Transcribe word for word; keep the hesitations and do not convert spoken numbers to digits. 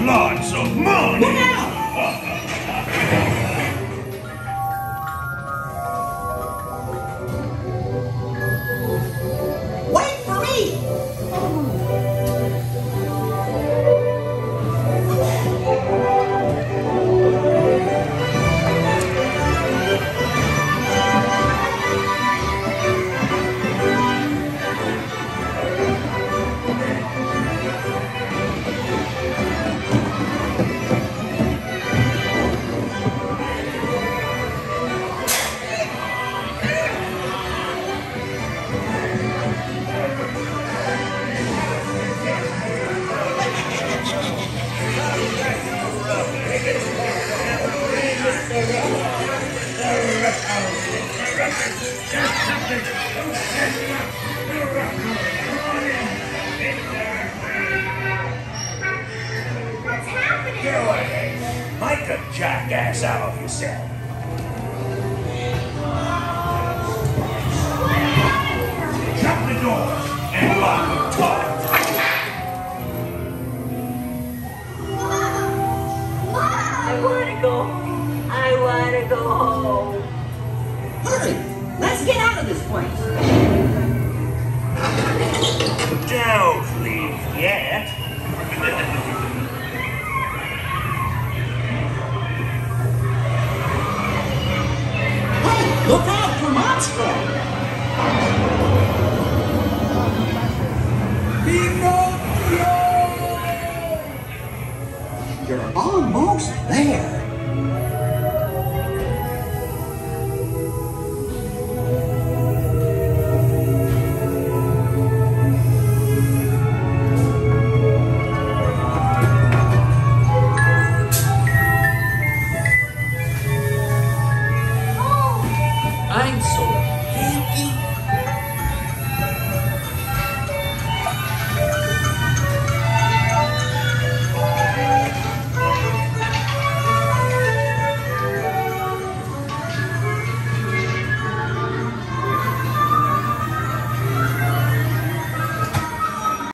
lots of money. Look out! Wait for me! What's happening? Go ahead. Make a jackass out of yourself. Shut the door and lock them tight. I wanna go. I wanna go home. Hurry! Let's get out of this place! Don't leave yet.